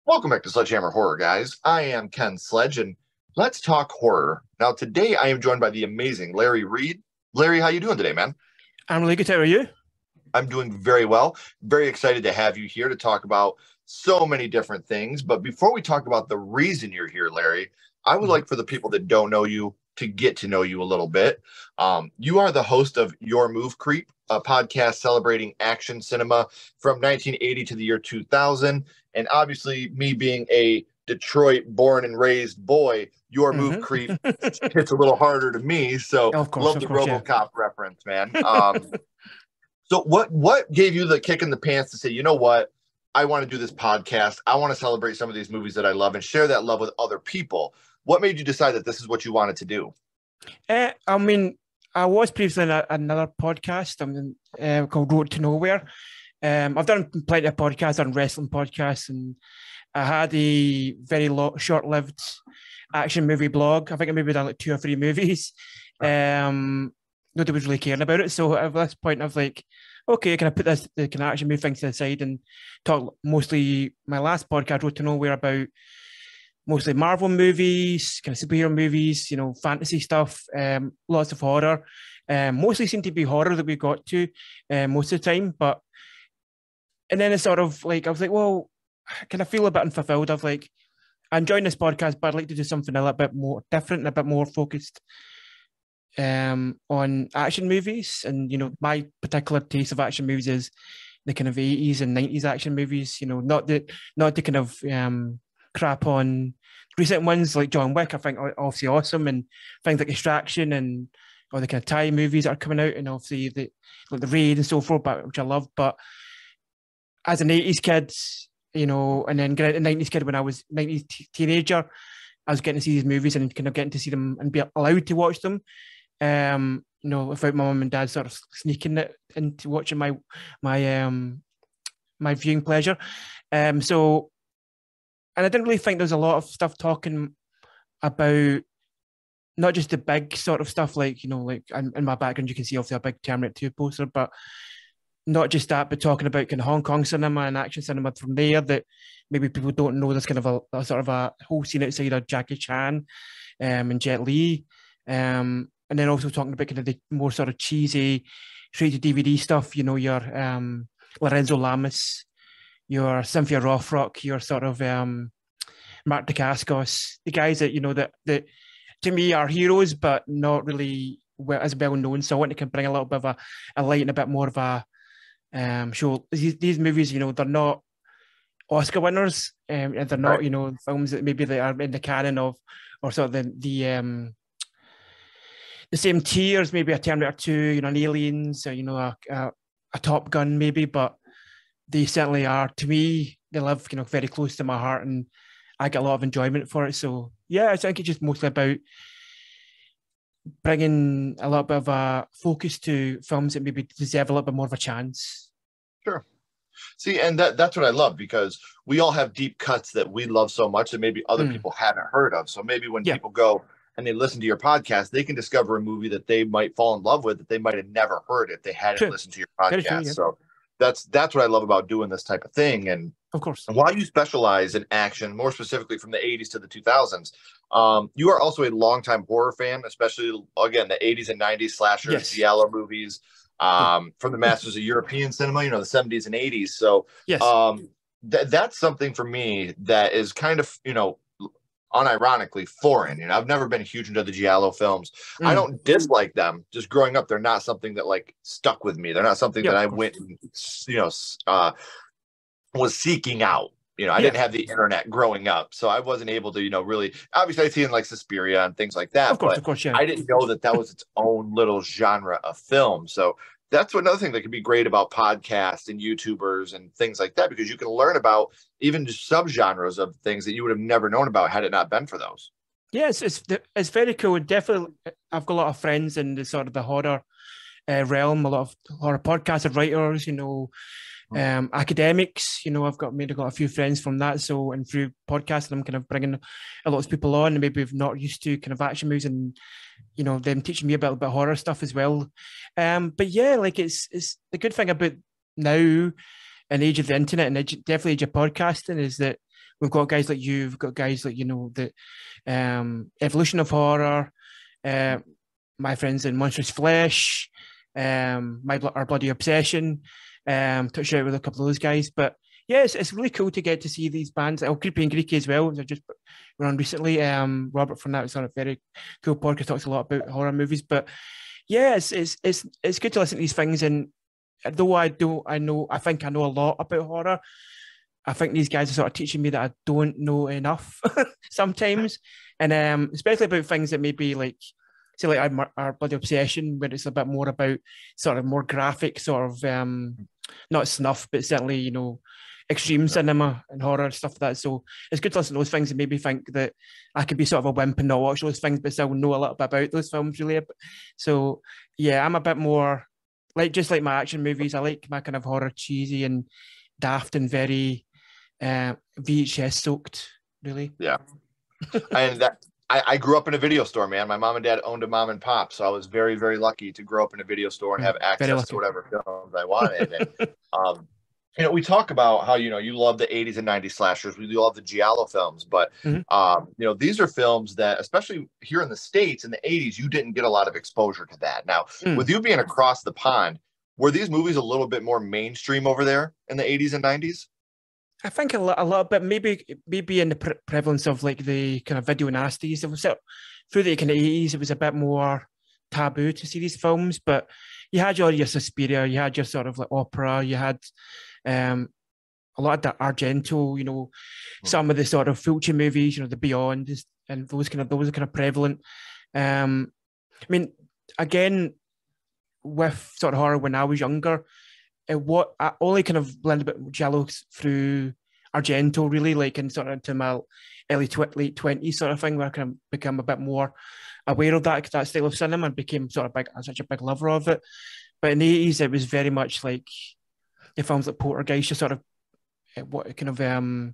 Welcome back to Sledgehammer Horror, guys. I am Ken Sledge, and let's talk horror. Now, today I am joined by the amazing Larry Reed. Larry, how you doing today, man? I'm really good. How are you? I'm doing very well. Very excited to have you here to talk about so many different things. But before we talk about the reason you're here, Larry, I would like for the people that don't know you to get to know you a little bit. You are the host of Your Move Creep, a podcast celebrating action cinema from 1980 to the year 2000. And obviously, me being a Detroit born and raised boy, Your Move Creep hits a little harder to me. So love the RoboCop reference, man. So what gave you the kick in the pants to say, you know what? I want to do this podcast. I want to celebrate some of these movies that I love and share that love with other people. What made you decide that this is what you wanted to do? I was previously in another podcast called Road to Nowhere. I've done plenty of podcasts, on wrestling podcasts, and I had a very short-lived action movie blog. I think I maybe done like 2 or 3 movies. Nobody was really caring about it. So at this point, I was like, okay, can I put the kind of action movie things to the side and talk mostly my last podcast, Road to Nowhere, about mostly Marvel movies, kind of superhero movies, fantasy stuff, lots of horror. Mostly seem to be horror that we got to most of the time. And then it's sort of like, I was like, well, can I feel a bit unfulfilled? Of like, I'm enjoying this podcast, but I'd like to do something a little bit more different and a bit more focused on action movies. And, my particular taste of action movies is the kind of 80s and 90s action movies, not the kind of crap on recent ones like John Wick. I think are obviously awesome, and things like Extraction and all the kind of Thai movies that are coming out, and obviously the Raid and so forth, which I love. But as an 80s kid, and then a 90s kid when I was 90s teenager, I was getting to see these movies and kind of getting to see them and be allowed to watch them. Without my mum and dad sort of sneaking it into watching my viewing pleasure. And I didn't really think there was a lot of stuff talking about not just the big sort of stuff, like, like in my background, you can see obviously a big Terminator 2 poster, but not just that, but talking about kind of Hong Kong cinema and action cinema from there that maybe people don't know. There's kind of a sort of a whole scene outside of Jackie Chan and Jet Li. And then also talking about kind of the more sort of cheesy straight to DVD stuff, your Lorenzo Lamas, your Cynthia Rothrock, your sort of Mark Dacascos, the guys that that to me are heroes, but not really as well known. So I want to kind of bring a little bit of a light and a bit more of a show. These movies, they're not Oscar winners, and they're not, films that maybe they are in the canon of, or sort of the same tier as maybe a Terminator 2, an Aliens, or, a Top Gun maybe, but they certainly are, to me, they live very close to my heart, and I get a lot of enjoyment for it. So yeah, I think it's just mostly about bringing a little bit of a focus to films that maybe deserve a little bit more of a chance. Sure. See, and that's what I love, because we all have deep cuts that we love so much that maybe other people haven't heard of. So maybe when people go and they listen to your podcast, they can discover a movie that they might fall in love with that they might have never heard if they hadn't listened to your podcast. So that's what I love about doing this type of thing. And of course, while you specialize in action, more specifically from the 80s to the 2000s, you are also a longtime horror fan, especially, again, the 80s and 90s slashers, giallo movies, from the masters of European cinema, the 70s and 80s. So that's something for me that is kind of, unironically foreign. I've never been huge into the giallo films. I don't dislike them. Just growing up, they're not something that like stuck with me. They're not something that I went and, was seeking out. I didn't have the internet growing up, so I wasn't able to, really. Obviously, I see in like Suspiria and things like that. Of course, I didn't know that was its own little genre of film. So that's another thing that could be great about podcasts and YouTubers and things like that, because you can learn about even just subgenres of things that you would have never known about had it not been for those. Yes, it's very cool. Definitely, I've got a lot of friends in the sort of the horror realm, a lot of horror podcasts and writers, academics, I've got a few friends from that. So, and through podcasting, I'm kind of bringing a lot of people on, and maybe we've not used to kind of action movies, and them teaching me about horror stuff as well. But yeah, like it's the good thing about now, in the age of the internet and definitely age of podcasting, is that we've got guys like you, we've got guys like, the Evolution of Horror, my friends in Monstrous Flesh, our Bloody Obsession, touch out with a couple of those guys. But yeah, it's really cool to get to see these bands. Creepy and Greeky as well, which I just were on recently. Robert from that was on a very cool podcast, talks a lot about horror movies. But yeah, it's good to listen to these things. And though I think I know a lot about horror, I think these guys are sort of teaching me that I don't know enough sometimes. And especially about things that maybe like, say like our Bloody Obsession, where it's a bit more about sort of more graphic, sort of not snuff, but certainly, extreme cinema and horror, stuff like that. So it's good to listen to those things and maybe think that I could be sort of a wimp and not watch those things, but still know a little bit about those films, really. So yeah, I'm a bit more just like my action movies. I like my kind of horror cheesy and daft and very VHS soaked, really. Yeah. And I grew up in a video store, man. My mom and dad owned a mom and pop, so I was very, very lucky to grow up in a video store and have access to whatever films I wanted. And we talk about how you love the 80s and 90s slashers. We love the giallo films, but these are films that, especially here in the States in the 80s, you didn't get a lot of exposure to that. Now, with you being across the pond, were these movies a little bit more mainstream over there in the 80s and 90s? I think a little bit, maybe in the prevalence of like the kind of video nasties. It was through the kind of 80s, it was a bit more taboo to see these films, but you had your Suspiria, you had your sort of like opera, you had a lot of the Argento, some of the sort of Fulci movies, the Beyond, and those are kind of prevalent. I mean, again, with sort of horror when I was younger, what I only kind of blended a bit giallo through Argento, really, like in sort of into my late 20s sort of thing, where I kind of become a bit more aware of that style of cinema and became sort of such a big lover of it. But in the 80s, it was very much like the films like Poltergeist, just sort of what kind of the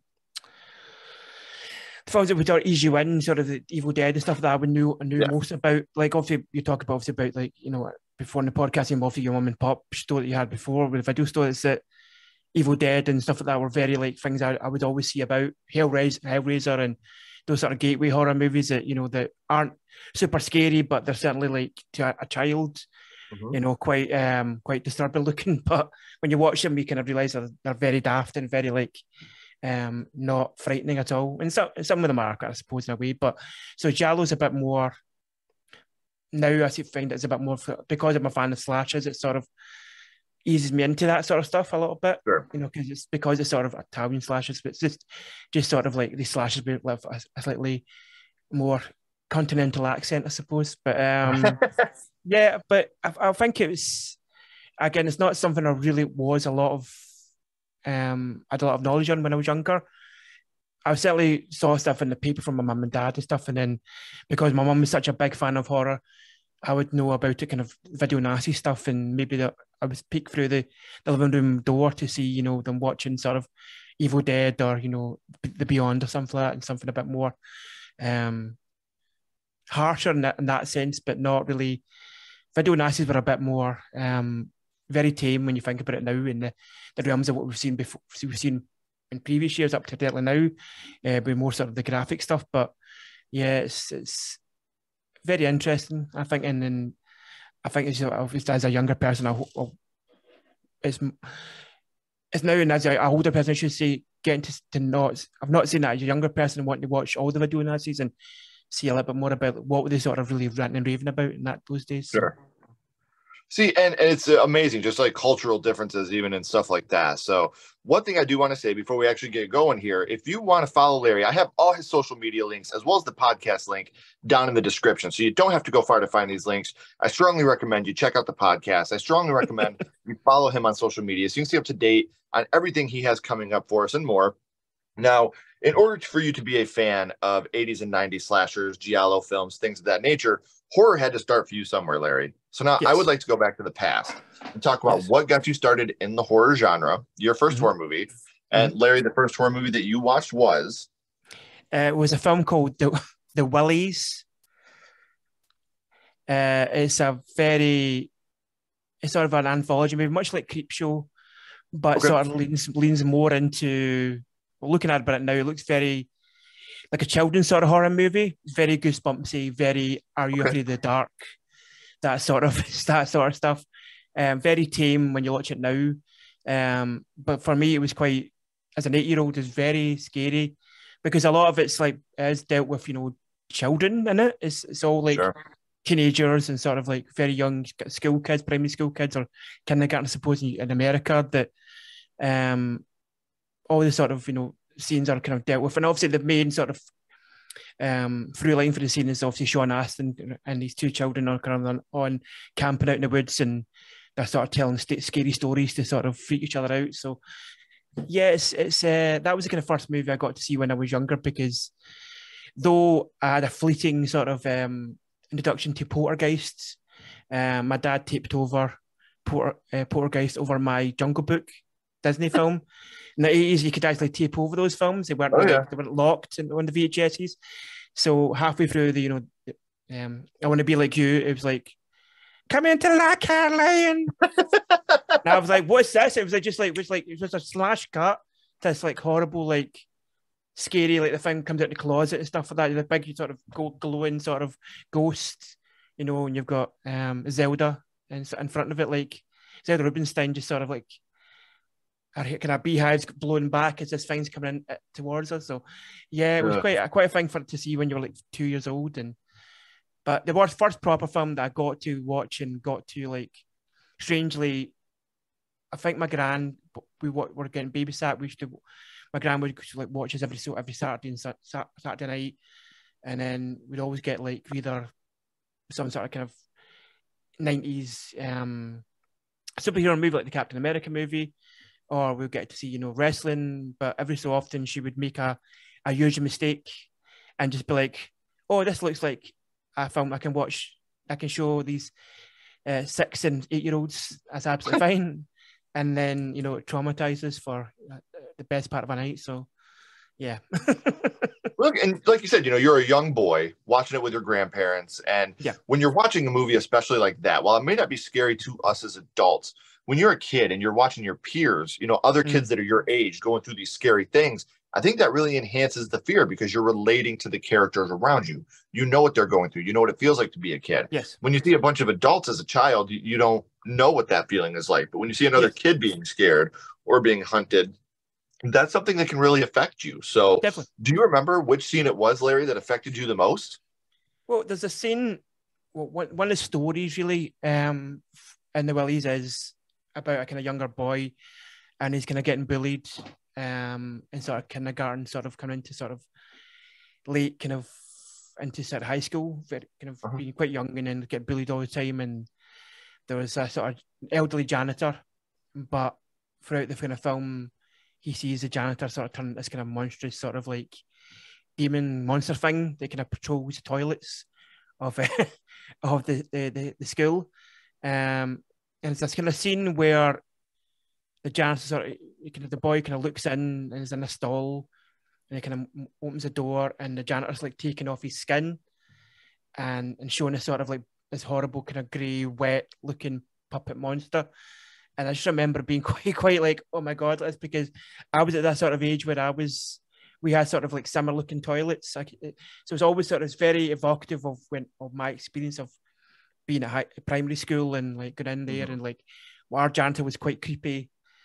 films that would sort of ease you in, sort of the Evil Dead and stuff that I knew most about. Like obviously you talk about like before in the podcast, obviously your mum and pop store that you had before with video stores, that Evil Dead and stuff like that were very like things I would always see about. Hellraiser and those sort of gateway horror movies that that aren't super scary, but they're certainly like to a child, quite disturbing looking. But when you watch them, you kind of realize they're very daft and very like not frightening at all. And some of them are, I suppose, in a way. But so giallo's a bit more. Now I find it's a bit more, because I'm a fan of slashers, it sort of eases me into that sort of stuff a little bit. Sure. Because it's sort of Italian slashers, but it's just sort of like these slashers with a slightly more continental accent, I suppose. But yeah, but I think it was, again, it's not something I really was I had a lot of knowledge on when I was younger. I certainly saw stuff in the paper from my mum and dad and stuff, and then because my mum was such a big fan of horror, I would know about it, kind of video nasty stuff, and maybe I would peek through the living room door to see, them watching sort of Evil Dead or, The Beyond or something like that, and something a bit more harsher in that sense, but not really. Video nasties were a bit more very tame when you think about it now, in the realms of what we've seen before. We've seen in previous years up to date now, with more sort of the graphic stuff. But yeah, it's very interesting, I think, and I think as a younger person, it's now, and as an older person, I should say, getting to not. I've not seen that as a younger person wanting to watch all the video nasties and see a little bit more about what were they sort of really ranting and raving about in those days. Sure. See, and it's amazing, just like cultural differences, even in stuff like that. So one thing I do want to say before we actually get going here, if you want to follow Larry, I have all his social media links as well as the podcast link down in the description. So you don't have to go far to find these links. I strongly recommend you check out the podcast. I strongly recommend you follow him on social media so you can stay up to date on everything he has coming up for us and more. Now, in order for you to be a fan of 80s and 90s slashers, giallo films, things of that nature, horror had to start for you somewhere, Larry. So now I would like to go back to the past and talk about what got you started in the horror genre, your first horror movie. And Larry, the first horror movie that you watched was? It was a film called The Willies. It's sort of an anthology movie, much like Creepshow, but sort of leans more into well, looking at it now, it looks very like a children's sort of horror movie. Very goosebumpsy, very Are You Afraid of the Dark? That sort of that sort of stuff. Very tame when you watch it now. But for me, it was quite, as an 8-year-old, is very scary because a lot of it's like is dealt with, children in it. It's all like teenagers and sort of like very young school kids, primary school kids or kindergarten, I suppose, in America, that all the sort of, scenes are kind of dealt with. And obviously the main sort of through line for the scene is obviously Sean Astin and these two children are kind of on camping out in the woods, and they're sort of telling scary stories to sort of freak each other out. So yeah, it's that was the kind of first movie I got to see when I was younger, because though I had a fleeting sort of introduction to Poltergeists, my dad taped over Poltergeist over my Jungle Book Disney film. In the 80s, you could actually tape over those films. They weren't they weren't locked on the VHSs. So halfway through the I Want to Be Like You, it was like, come into La Caroline. And I was like, what's this? It was like it was a slash cut. This like horrible, like scary, like the thing comes out the closet and stuff like that. The big sort of glowing sort of ghost, and you've got Zelda in front of it, like Zelda Rubinstein just sort of like kind of beehives blowing back as this thing's coming in towards us. So yeah, it was quite a thing to see when you were like 2 years old. But the first proper film that I got to watch and got to like, strangely, I think my gran, we were getting babysat. My gran would like watch us every Saturday and Saturday night, and then we'd always get like either some sort of kind of 90s superhero movie like the Captain America movie, or we'll get to see wrestling. But every so often she would make a huge mistake and just be like, oh, this looks like a film I can watch. I can show these 6 and 8-year-olds. That's absolutely fine. And then it traumatizes for the best part of a night. So yeah. Look, and like you said, you're a young boy watching it with your grandparents, and when you're watching a movie especially like that, while it may not be scary to us as adults, when you're a kid and you're watching your peers, other kids that are your age going through these scary things, I think that really enhances the fear because you're relating to the characters around you. You know what they're going through. You know what it feels like to be a kid. Yes. When you see a bunch of adults as a child, you don't know what that feeling is like. But when you see another kid being scared or being hunted, that's something that can really affect you. So definitely. Do you remember which scene it was, Larry, that affected you the most? Well, there's a scene, one of the stories really in the Willies is about a kind of younger boy, and he's kind of getting bullied in sort of kindergarten, sort of coming into sort of late kind of into sort of high school, very kind of being quite young, and then get bullied all the time. And there was a sort of elderly janitor, but throughout the kind of film, he sees the janitor sort of turn into this kind of monstrous sort of like demon monster thing that kind of patrols the toilets of of the school. And it's this kind of scene where the janitor sort of, the boy kind of looks in and is in a stall, and he kind of opens the door, and the janitor's like taking off his skin and showing us sort of like this horrible kind of grey, wet looking puppet monster. And I just remember being quite like, oh my God, that's because I was at that sort of age where we had sort of like similar looking toilets. So it's always sort of very evocative of my experience of being at primary school and like going in there, and like our janitor was quite creepy.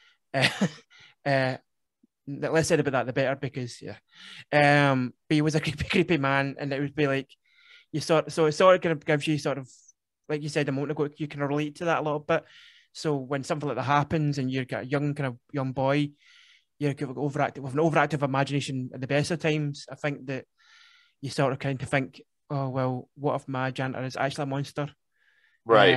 The less said about that, the better, because but he was a creepy man, and it would be like so it sort of kind of gives you sort of, like you said a moment ago, you can relate to that a little bit. So when something like that happens and you've got a young boy, you're overactive with an overactive imagination at the best of times. I think that you sort of kind of think, oh well, what if my janitor is actually a monster? Right.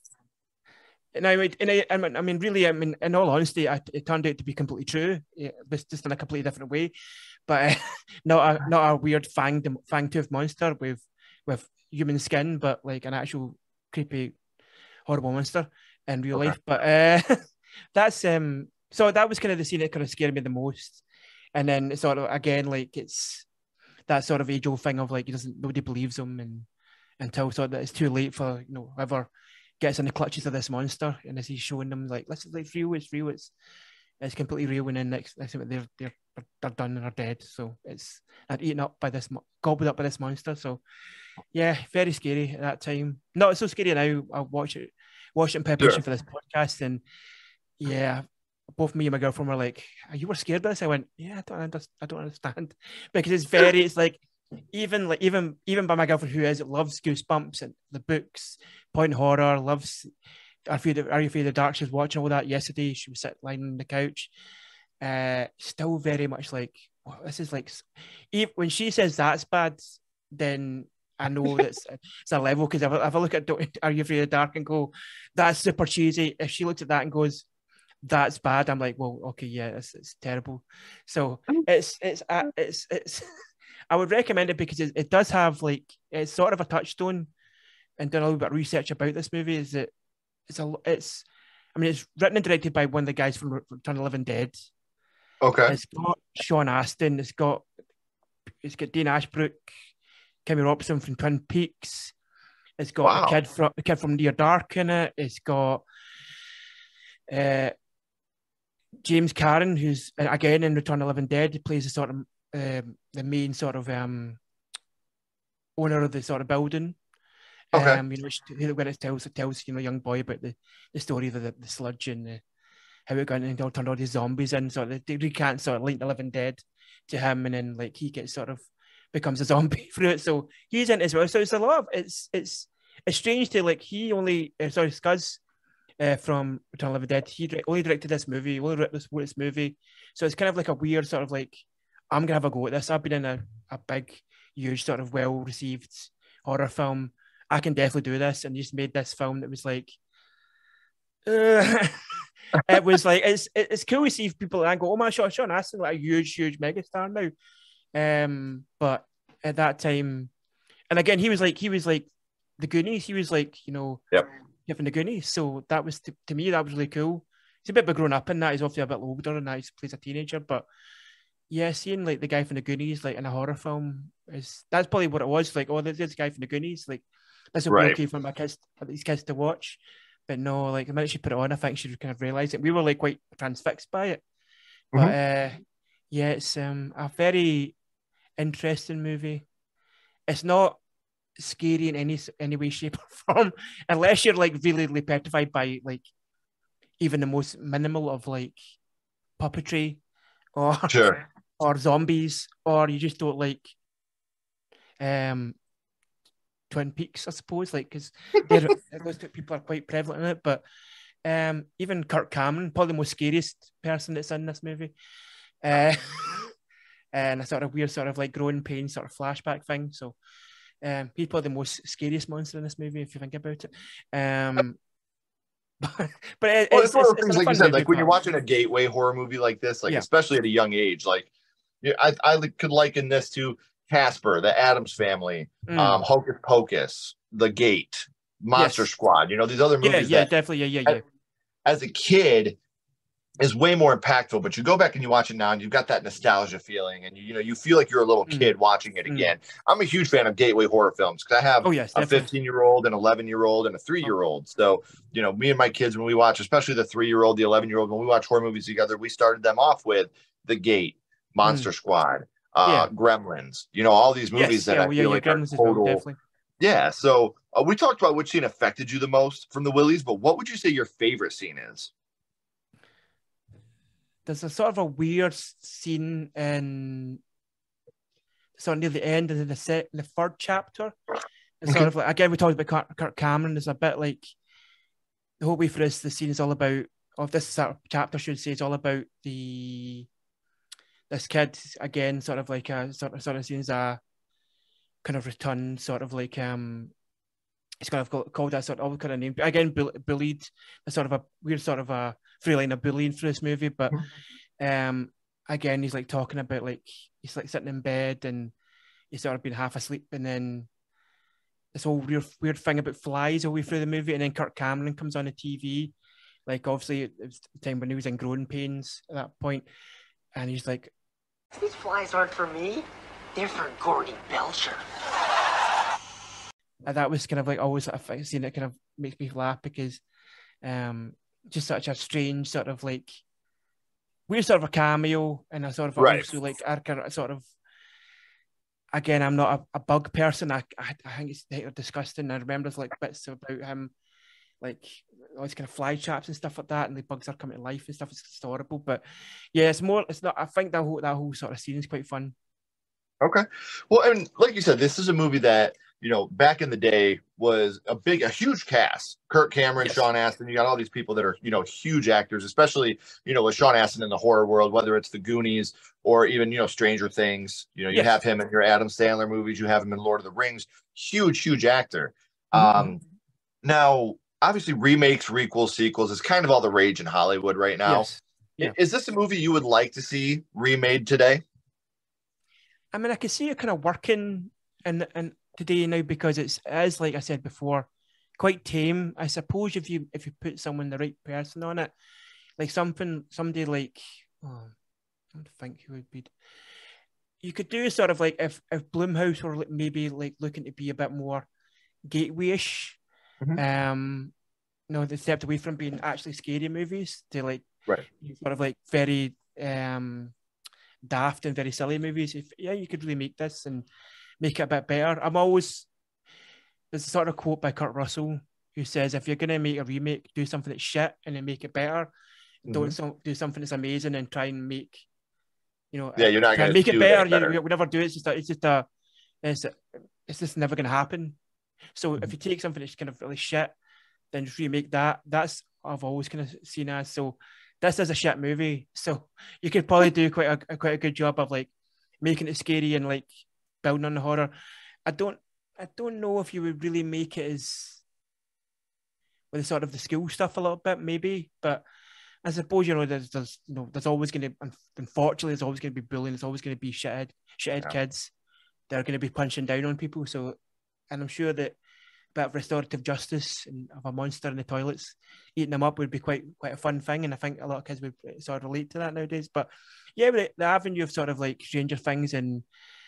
And I mean, really, in all honesty, it turned out to be completely true, but just in a completely different way. But not a weird fang-toothed monster with human skin, but like an actual creepy, horrible monster in real life. But that's so that was kind of the scene that kind of scared me the most. And then sort of again, like it's that sort of age-old thing of like nobody believes him, and until sort of it's too late for whoever gets in the clutches of this monster, and as he's showing them like, listen, it's real, it's completely real, and then next thing they're they're done and are dead. So they're eaten up by this, gobbled up by this monster. So yeah, very scary at that time. Not so scary now. I watched it in preparation for this podcast, and yeah, both me and my girlfriend were like, "You were scared by this?" I went, "Yeah, I don't understand," because it's like even by my girlfriend who loves Goosebumps and the books, point horror, loves Are You Afraid of the Dark? She was watching all that yesterday. She was sitting lying on the couch. Still very much like, oh, this is like, when she says that's bad, then I know it's a level, because if I look at Are You Afraid of the Dark and go, that's super cheesy. If she looks at that and goes, that's bad, I'm like, well, okay, yeah, it's terrible. So it's I would recommend it because it does have like, it's sort of a touchstone, and done a little bit of research about this movie. Is that it's written and directed by one of the guys from Return of the Living Dead. Okay. It's got Sean Astin. It's got Dean Ashbrook, Kimmy Robson from Twin Peaks. It's got the kid from Near Dark in it. It's got James Karen, who's again in Return of the Living Dead. He plays the sort of the main sort of owner of the sort of building. Okay. When it tells a young boy about the story of the sludge and how it got and all turned all these zombies in. So they can't sort of link the Living Dead to him, and then like he gets sort of becomes a zombie through it. So he's in it as well. So it's a lot of it's strange to like Scuzz from Return of the Living Dead. He only directed this movie, only wrote this movie. So it's kind of like a weird sort of like, I'm gonna have a go at this. I've been in a big, huge sort of well received horror film. I can definitely do this, and just made this film that was like, it was like it's cool to see people and go, oh my, Sean Astin, like a huge megastar now. But at that time, and again, he was like the Goonies. He was like, given the Goonies. So that was to me, that was really cool. He's a bit of grown up in that. He's obviously a bit older, and now he plays a teenager. But yeah, seeing like the guy from the Goonies like in a horror film that's probably what it was. Like, oh, there's this guy from the Goonies. Like, this will be okay for these kids to watch. But no, like the minute she put it on, I think she kind of realised it. We were like quite transfixed by it. But yeah, it's a very interesting movie. It's not scary in any way, shape, or form, unless you're like really, really petrified by like even the most minimal of like puppetry or zombies, or you just don't like Twin Peaks, I suppose, like because those people are quite prevalent in it. But even Kirk Cameron, probably the most scariest person that's in this movie, and a sort of weird sort of like growing pain sort of flashback thing. So he's probably the most scariest monster in this movie if you think about it. But it's one of those things, like you said, like when you're watching a gateway horror movie like this, like especially at a young age, like I could liken this to Casper, the Addams Family, Hocus Pocus, The Gate, Monster Squad. These other movies. Yeah, definitely. As a kid, is way more impactful. But you go back and you watch it now, and you've got that nostalgia feeling, and you feel like you're a little kid watching it again. I'm a huge fan of gateway horror films because I have a 15-year-old, an 11-year-old, and a 3-year-old. So me and my kids, when we watch, especially the 3-year-old, the 11-year-old, when we watch horror movies together, we started them off with The Gate, Monster Squad, Gremlins, all these movies that I feel like are total. Yeah. So we talked about which scene affected you the most from the Willies, but what would you say your favorite scene is? There's a sort of a weird scene in sort of near the end of the third chapter. It's sort of like, again, we talked about Kirk Cameron. There's a bit like the whole way through this, the scene is all about, or this sort of chapter should say, it's all about this kid again, sort of like a sort of seems a kind of return, sort of like it's kind of called that sort of kind of name again, bullied. A sort of a weird sort of a through line of bullying through this movie, but again, he's like talking about like he's like sitting in bed and he's sort of been half asleep, and then this whole weird thing about flies all the way through the movie, and then Kirk Cameron comes on the TV, like obviously it was the time when he was in growing pains at that point, and he's like, "These flies aren't for me; they're for Gordy Belcher." And that was kind of like always a scene that kind of makes me laugh because just such a strange sort of like we're sort of a cameo and a sort of Right. also like our sort of. Again, I'm not a bug person. I think it's disgusting. I remember there's like bits about him, like all these kind of fly traps and stuff like that, and the bugs are coming to life and stuff. It's just horrible. But yeah, it's more. It's not. I think that whole sort of scene is quite fun. Okay. Well, and like you said, this is a movie that, back in the day was a huge cast. Kirk Cameron, Yes. Sean Astin, you got all these people that are, huge actors, especially, with Sean Astin in the horror world, whether it's the Goonies or even, Stranger Things. You Yes. have him in your Adam Sandler movies, you have him in Lord of the Rings. Huge actor. Mm-hmm. Now, obviously, remakes, requels, sequels is kind of all the rage in Hollywood right now. Yes. Yeah. Is this a movie you would like to see remade today? I mean, I can see it kind of working in today now because it is, like I said before, quite tame. I suppose if you put someone, the right person on it, like somebody like, I don't think who would be. You could do sort of like if Blumhouse were maybe like looking to be a bit more gateway-ish. They stepped away from being actually scary movies to like sort of like very daft and very silly movies. You could really make this and make it a bit better. There's a sort of quote by Kurt Russell who says, if you're going to make a remake, do something that's shit and then make it better. Don't do something that's amazing and try and make, you're not going to make it better. We never do it. It's just never going to happen. So if you take something that's kind of really shit, then just remake that. That's what I've always kind of seen as. So this is a shit movie. So you could probably do quite a good job of like making it scary and like building on the horror. I don't know if you would really make it as with the sort of the school stuff a little bit, maybe, but I suppose there's always going to, unfortunately, there's always going to be bullying. There's always going to be shithead kids that are going to be punching down on people. So, and I'm sure that a bit of restorative justice and of a monster in the toilets eating them up would be quite a fun thing, and I think a lot of kids would sort of relate to that nowadays. But yeah, the avenue of sort of like Stranger Things and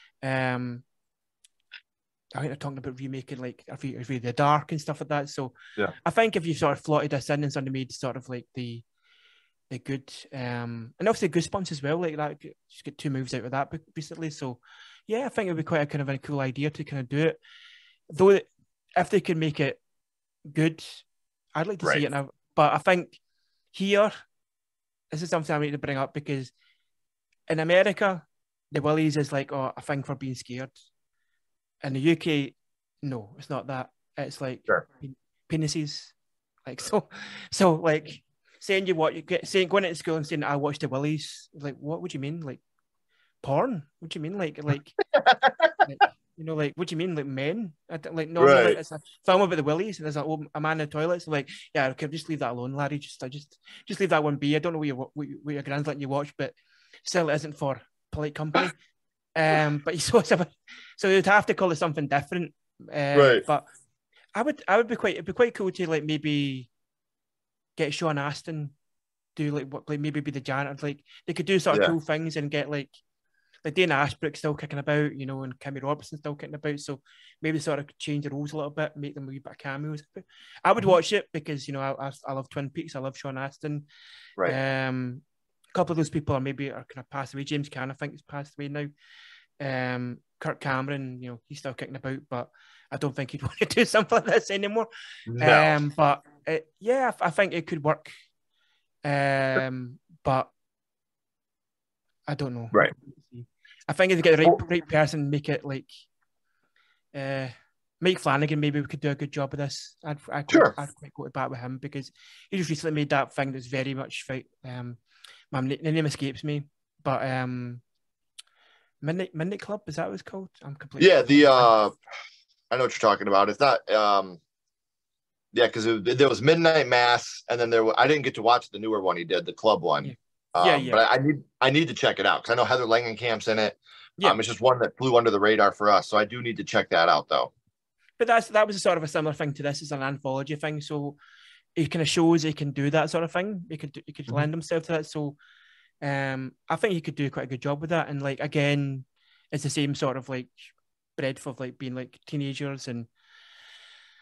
I think they're talking about remaking like The Dark and stuff like that. So I think if you sort of slotted this in and sort of made sort of like the good and obviously Goosebumps as well, like that, just get 2 movies out of that recently. So yeah, I think it would be quite a kind of a cool idea to kind of do it. Though if they could make it good, I'd like to see it now. But I think here, this is something I need to bring up because in America, the Willies is like a thing for being scared. In the UK, no, it's not that. It's like penises. Like so like saying going into school and saying I watched the Willies. Like, what would you mean? Like porn? What do you mean? Like like what do you mean? Like men? Like no, like, it's a film about the Willies and there's a man in the toilet. So like, yeah, okay, just leave that alone, Larry. Just leave that one be. I don't know what your grand's letting you watch, but still it isn't for polite company. But so you'd have to call it something different. But it'd be quite cool to like maybe get Sean Astin do like maybe be the janitor. Like they could do sort of cool things and get like Dana Ashbrook still kicking about, and Kimmy Robertson still kicking about. So maybe sort of change the rules a little bit, make them a wee bit of cameos. I would watch it because I love Twin Peaks. I love Sean Astin. A couple of those people are kind of passed away. James Caan, I think, has passed away now. Kirk Cameron, he's still kicking about, but I don't think he'd want to do something like this anymore. No. But I think it could work. But I don't know. Right. I think if you get the right person, make it like Mike Flanagan, maybe we could do a good job of this. I'd quite go to bat with him because he just recently made that thing that's very much the name escapes me, but Midnight Club, is that what it's called? I'm completely I know what you're talking about. It's not because there was Midnight Mass, and then I didn't get to watch the newer one he did, the club one. But I need to check it out because I know Heather Langenkamp's in it. It's just one that flew under the radar for us, so I do need to check that out though. But that was a sort of a similar thing to this. It's an anthology thing, so it kind of shows he can do that sort of thing. He could lend himself to that. So I think he could do quite a good job with that. And like again, it's the same sort of like breadth of like being like teenagers and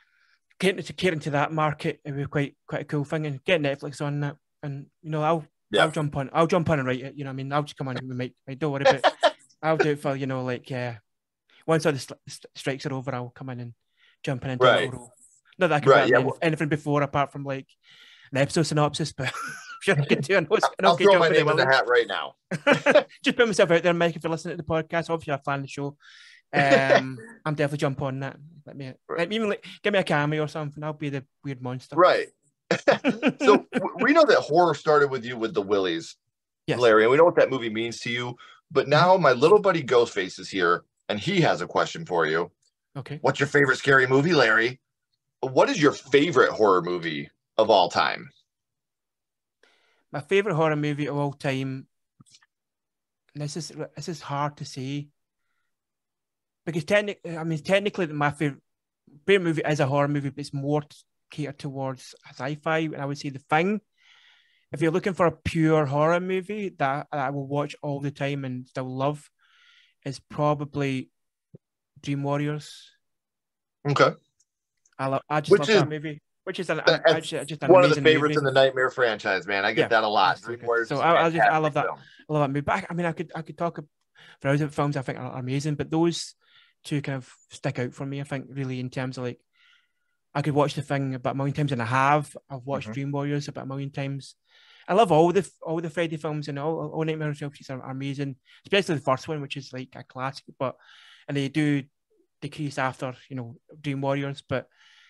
getting to that market. It would be quite a cool thing. And get Netflix on that. And I'll Yeah. I'll jump on and write it. You know what I mean? I'll just come on and make. Don't worry about it. I'll do it for, you know, like once all the strikes are over, I'll come in and jump in and do a little role. Not that I can write anything before, apart from like an episode synopsis, but I'm sure I can do. I'll throw my name in the hat right now. Just put myself out there, Mike. If you're listening to the podcast, obviously I fan the show. I'm definitely jump on that. Let me even give me a cameo or something. I'll be the weird monster. Right. So we know that horror started with you with the Willies, yes, Larry, and we know what that movie means to you. But now my little buddy Ghostface is here, and he has a question for you. Okay. What's your favorite scary movie, Larry? What is your favorite horror movie of all time? My favorite horror movie of all time. This is hard to say because technically my favorite movie is a horror movie, but it's more catered towards sci-fi, and I would say The Thing. If you're looking for a pure horror movie that I will watch all the time and still love, is probably Dream Warriors. Okay. I just love that movie. Which is just an one of the favorites movie. in the Nightmare franchise, man. I get that a lot. So I love that. I love that movie. But I mean, I could talk for other films I think are amazing, but those two kind of stick out for me. I think really in terms of like, I could watch The Thing about a million times, and I've watched Dream Warriors about a million times. I love all the Freddy films, and all Nightmare on Elm Street are amazing, especially the first one, which is like a classic. And they do decrease after, you know, Dream Warriors, but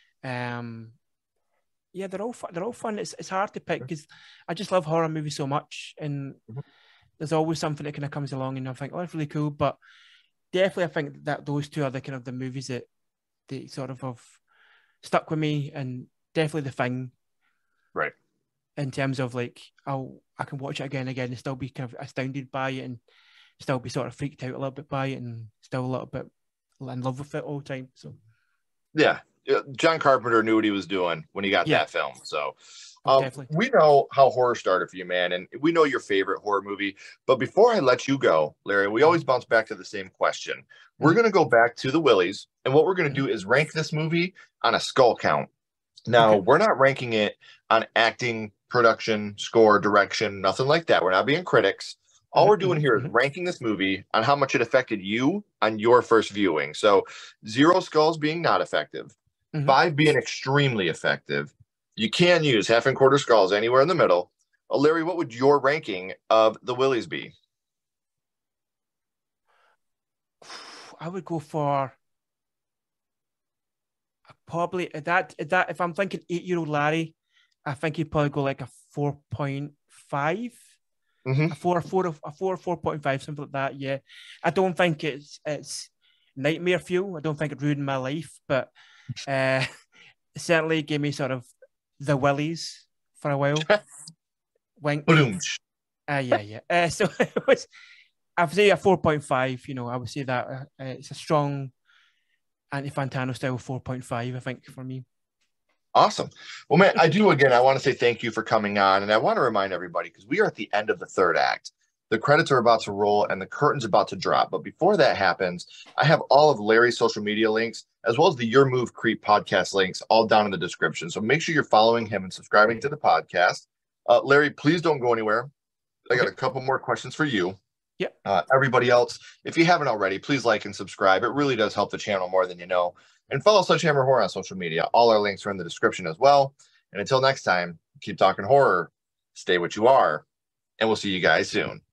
yeah, they're all fun. It's hard to pick because I just love horror movies so much, and there's always something that kind of comes along, and I think, oh, that's really cool. But definitely, I think that those two are the kind of the movies that they sort of have stuck with me, and definitely The Thing. Right. In terms of like, I can watch it again and again and still be kind of astounded by it, and still be sort of freaked out a little bit by it, and still a little bit in love with it all the time. So yeah, John Carpenter knew what he was doing when he got that film. So definitely. We know how horror started for you, man, and we know your favorite horror movie. But before I let you go, Larry, we always bounce back to the same question. We're going to go back to the Willies, and what we're going to do is rank this movie on a skull count. Now, we're not ranking it on acting, production, score, direction, nothing like that. We're not being critics. All we're doing here is ranking this movie on how much it affected you on your first viewing. So 0 skulls being not effective, 5 being extremely effective. You can use half and quarter skulls anywhere in the middle. Larry, what would your ranking of the Willies be? I would go for probably that if I'm thinking 8-year-old Larry, I think he'd probably go like a 4.5. A 4.5, something like that. Yeah, I don't think it's nightmare fuel. I don't think it ruined my life, but it certainly gave me sort of the willies for a while. Wink. Yeah. So it was. I would say a 4.5. You know, I would say that it's a strong anti-Fantano style 4.5. I think for me. Awesome. Well, man, I want to say thank you for coming on. And I want to remind everybody, because we are at the end of the third act. The credits are about to roll and the curtain's about to drop. But before that happens, I have all of Larry's social media links, as well as the Your Move Creep podcast links, all down in the description. So make sure you're following him and subscribing to the podcast. Larry, please don't go anywhere. I got a couple more questions for you. Yep. Everybody else, if you haven't already, please like and subscribe. It really does help the channel more than you know. And follow Sledgehammer Horror on social media. All our links are in the description as well. And until next time, keep talking horror, stay what you are, and we'll see you guys soon.